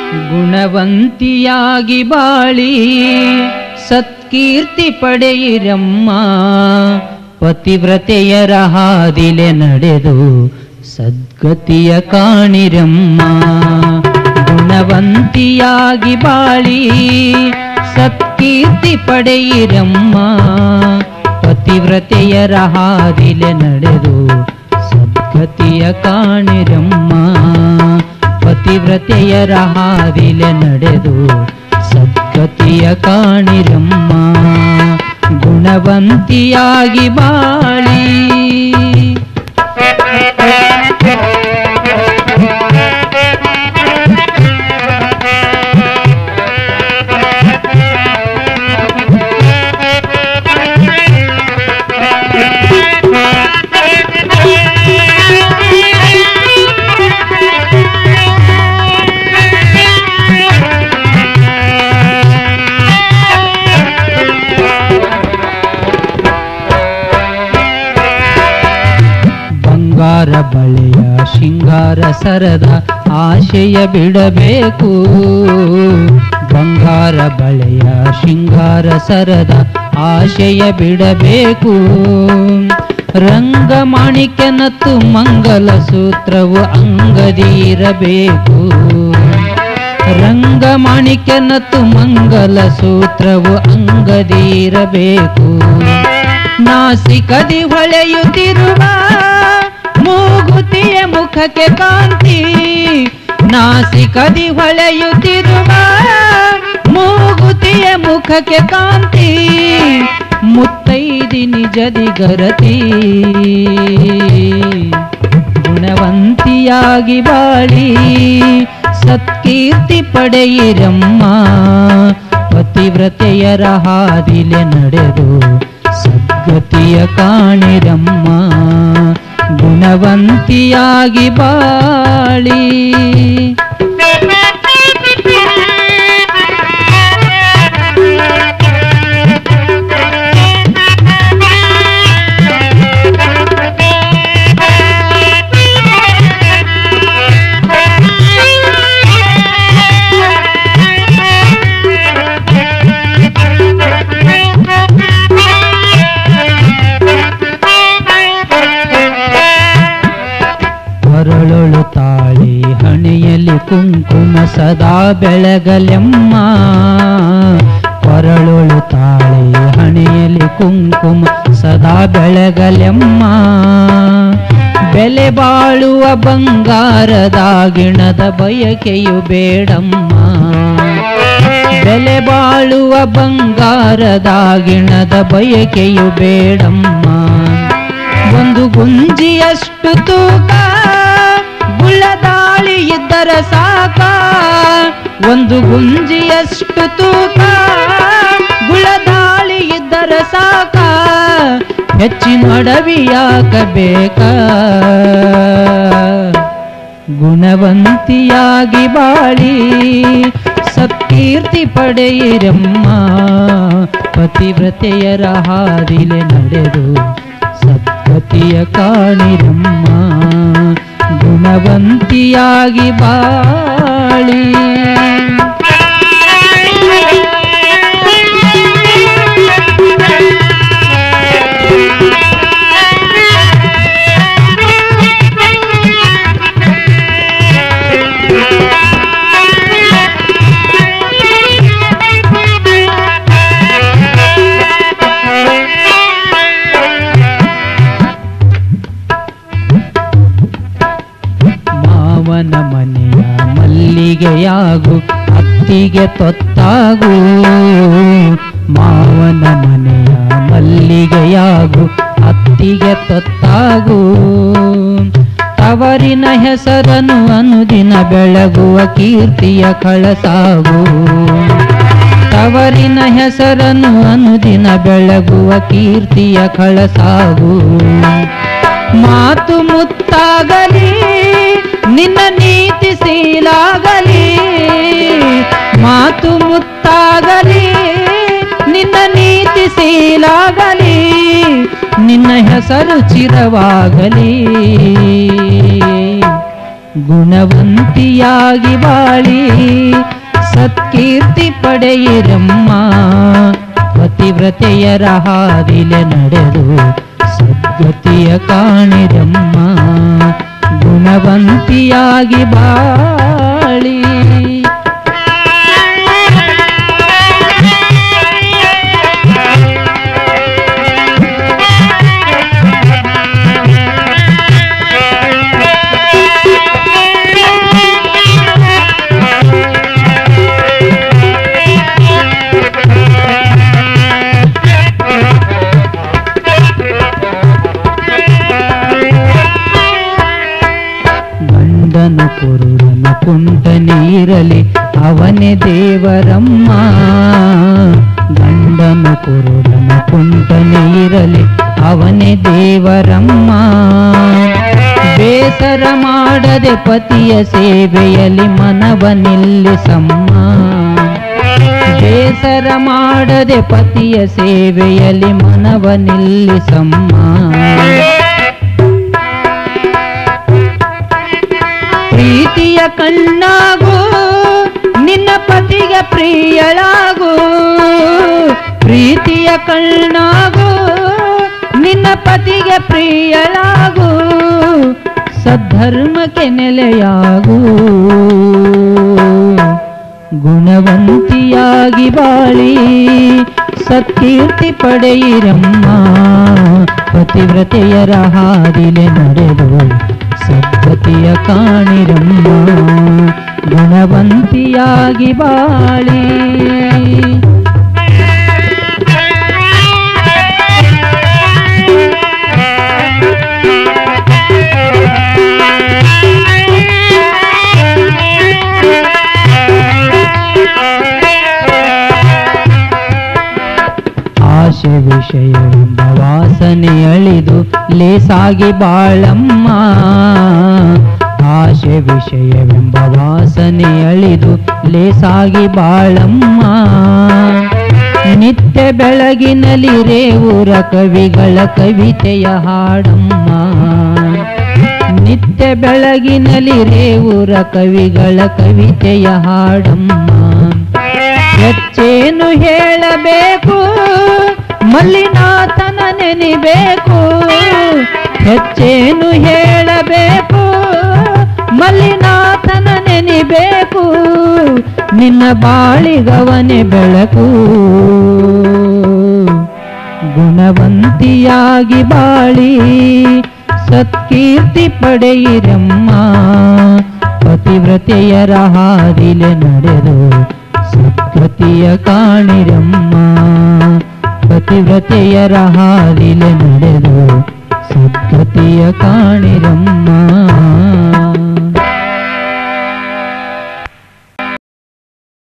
ಗುಣವಂತಿಯಾಗಿ ಬಾಳಿ ಸತ್ಕೀರ್ತಿ ಪಡೆಯಿರಮ್ಮ, ಪತಿವ್ರತೆಯರ ಹಾದಿಲೆ ನಡೆದು ಸದ್ಗತಿಯ ಕಾಣಿರಮ್ಮ. ಗುಣವಂತಿಯಾಗಿ ಬಾಳಿ ಸತ್ಕೀರ್ತಿ ಪಡೆಯಿರಮ್ಮ, ಪತಿವ್ರತೆಯರ ಹಾದಿಲೆ ನಡೆದು ಸದ್ಗತಿಯ ಕಾಣಿರಮ್ಮ. ಪತಿವ್ರತೆಯರ ಹಾದಿಲೆ ನಡೆದು ಸದ್ಗತಿಯ ಕಾಣಿರಮ್ಮ. ಗುಣವಂತಿಯಾಗಿ ಬಾಳಿ ಬಂಗಾರ ಬಳೆಯ ಶೃಂಗಾರ ಸರದ ಆಶೆಯ ಬಿಡಬೇಕು. ಬಂಗಾರ ಬಳೆಯ ಶೃಂಗಾರ ಸರದ ಆಶೆಯ ಬಿಡಬೇಕು. ರಂಗಮಾಣಿಕ್ಯನತ್ತು ಮಂಗಲ ಸೂತ್ರವು ಅಂಗದಿರಬೇಕು. ರಂಗಮಾಣಿಕ್ಯನತ್ತು ಮಂಗಲ ಸೂತ್ರವು ಅಂಗದಿರಬೇಕು. ನಾಸಿಕದಿ ಹೊಳೆಯುತ್ತಿರುವ ಮೂಗುತಿಯ ಮುಖಕ್ಕೆ ಕಾಂತಿ. ನಾಸಿಕದಿ ಹೊಳೆಯುತ್ತಿರುವ ಮೂಗುತಿಯ ಮುಖಕ್ಕೆ ಕಾಂತಿ. ಮುತ್ತೈದಿ ನಿಜದಿ ಗರತಿ. ಗುಣವಂತಿಯಾಗಿ ಬಾಳಿ ಸತ್ಕೀರ್ತಿ ಪಡೆಯಿರಮ್ಮ, ಪತಿವ್ರತೆಯರ ಹಾದಿಲೆ ನಡೆದು ಸದ್ಗತಿಯ ಕಾಣಿರಮ್ಮ. ಗುಣವಂತಿಯಾಗಿ ಬಾಳಿ ಕೊರಳೊಳು ತಾಳಿ ಹಣೆಯಲ್ಲಿ ಕುಂಕುಮ ಸದಾ ಬೆಳಗಲೆಮ್ಮ. ಕೊರಳೊಳು ತಾಳಿ ಹಣೆಯಲ್ಲಿ ಕುಂಕುಮ ಸದಾ ಬೆಳಗಲೆಮ್ಮ. ಬೆಲೆ ಬಾಳುವ ಬಂಗಾರದಾಗಿಣದ ಬಯಕೆಯು ಬೇಡಮ್ಮ. ಬೆಲೆ ಬಾಳುವ ಬಂಗಾರದಾಗಿಣದ ಬಯಕೆಯು ಬೇಡಮ್ಮ. ಒಂದು ಗುಂಜಿಯಷ್ಟು ತೂಕ ಗುಳ್ಳದಾಳಿ ಇದ್ದರ ಸಾಕ. ಒಂದು ಗುಂಜಿಯಷ್ಟು ತೂಕ ಗುಳ್ಳದಾಳಿ ಇದ್ದರ ಸಾಕ. ಹೆಚ್ಚಿನ ಅಡವಿಯಾಗಬೇಕ. ಗುಣವಂತಿಯಾಗಿ ಬಾಳಿ ಸತ್ಕೀರ್ತಿ ಪಡೆಯಿರಮ್ಮ, ಪತಿವ್ರತೆಯರ ಹಾದಿಲೆ ನಡೆದು ಸದ್ಗತಿಯ ಕಾಣಿರಮ್ಮ. ಗುಣವಂತಿಯಾಗಿ ಬಾಳಿ ಮಾವನ ಮನೆಯ ಮಲ್ಲಿಗೆಯಾಗು ಅತ್ತಿಗೆ ತೊತ್ತಾಗು. ಮಾವನ ಮನೆಯ ಮಲ್ಲಿಗೆಯಾಗು ಅತ್ತಿಗೆ ತೊತ್ತಾಗು. ತವರಿನ ಹೆಸರನ್ನು ಅನುದಿನ ಬೆಳಗುವ ಕೀರ್ತಿಯ ಕಳಸಾಗು. ತವರಿನ ಹೆಸರನ್ನು ಅನುದಿನ ಬೆಳಗುವ ಕೀರ್ತಿಯ ಕಳಸಾಗು. ಮಾತು ಮುತ್ತಾಗಲಿ ನಿನ್ನ ನೀತಿ ಶೀಲಾಗಲಿ. ಮಾತು ಮುತ್ತಾಗಲಿ ನಿನ್ನ ನೀತಿ ಶೀಲಾಗಲಿ. ನಿನ್ನ ಹೆಸರು ಚಿರವಾಗಲಿ. ಗುಣವಂತಿಯಾಗಿ ಬಾಳಿ ಸತ್ಕೀರ್ತಿ ಪಡೆಯಿರಮ್ಮ. ಪತಿವ್ರತೆಯರ ಹಾದಿಲೆ ನಡೆದು ಸದ್ಗತಿಯ ಕಾಣಿರಮ್ಮ. ಗುಣವಂತಿಯಾಗಿ ಬಾಳಿ ಗಂಡನು ಕುರುಡನು ಕುಂಟನಿರಲಿ ಅವನೇ ದೇವರಮ್ಮ. ಗಂಡನು ಕುರುಡನು ಕುಂಟನಿರಲಿ ಅವನೇ ದೇವರಮ್ಮ. ಬೇಸರ ಮಾಡದೆ ಪತಿಯ ಸೇವೆಯಲ್ಲಿ ಮನವ ನಿಲ್ಲಿಸಮ್ಮ. ಬೇಸರ ಮಾಡದೆ ಪತಿಯ ಸೇವೆಯಲ್ಲಿ ಮನವ ನಿಲ್ಲಿಸಮ್ಮ. ಪ್ರೀತಿಯ ಕಣ್ಣಾಗು ನಿನ್ನ ಪತಿಗೆ ಪ್ರಿಯಳಾಗು. ಪ್ರೀತಿಯ ಕಣ್ಣಾಗು ನಿನ್ನ ಪತಿಗೆ ಪ್ರಿಯಳಾಗು. ಸದ್ಧರ್ಮಕ್ಕೆ ನೆಲೆಯಾಗು. ಗುಣವಂತಿಯಾಗಿ ಬಾಳಿ ಸತ್ಕೀರ್ತಿ ಪಡೆಯಿರಮ್ಮ. ಪತಿವ್ರತೆಯರ ಹಾದಿಲೆ ನಡೆದು ಸದ್ಗತಿಯ ಕಾಣಿರಮ್ಮ. ಗುಣವಂತಿಯಾಗಿ ಬಾಳಿ ಆಶೆ ವಿಷಯವೆಂಬ ವಾಸನೆ ಅಳಿದು ಲೇಸಾಗಿ ಬಾಳಮ್ಮ. ಆಶೆ ವಿಷಯವೆಂಬ ವಾಸನೆ ಅಳಿದು ಲೇಸಾಗಿ ಬಾಳಮ್ಮ. ನಿತ್ಯ ಬೆಳಗಿನಲ್ಲಿ ರೇವೂರ ಕವಿಗಳ ಕವಿತೆಯ ಹಾಡಮ್ಮ. ನಿತ್ಯ ಬೆಳಗಿನಲ್ಲಿ ರೇವೂರ ಕವಿಗಳ ಕವಿತೆಯ ಹಾಡಮ್ಮ. ಹೆಚ್ಚೇನು ಹೇಳಬೇಕು ಮಲ್ಲಿನಾಥನ ನೆನಿಬೇಕು. ಹೆಚ್ಚೇನು ಹೇಳಬೇಕು ಮಲ್ಲಿನಾಥನ ನೆನಿಬೇಕು. ನಿನ್ನ ಬಾಳಿಗವನೆ ಬೆಳಕು. ಗುಣವಂತಿಯಾಗಿ ಬಾಳಿ ಸತ್ಕೀರ್ತಿ ಪಡೆಯಿರಮ್ಮ. ಪತಿವ್ರತೆಯರ ಹಾದಿಲೆ ನಡೆದು ಸದ್ಗತಿಯ ಕಾಣಿರಮ್ಮ. ಪತಿವ್ರತೆಯರ ಹಾದಿಲೆ ನಡೆದು ಸದ್ಗತಿಯ ಕಾಣಿರಮ್ಮ.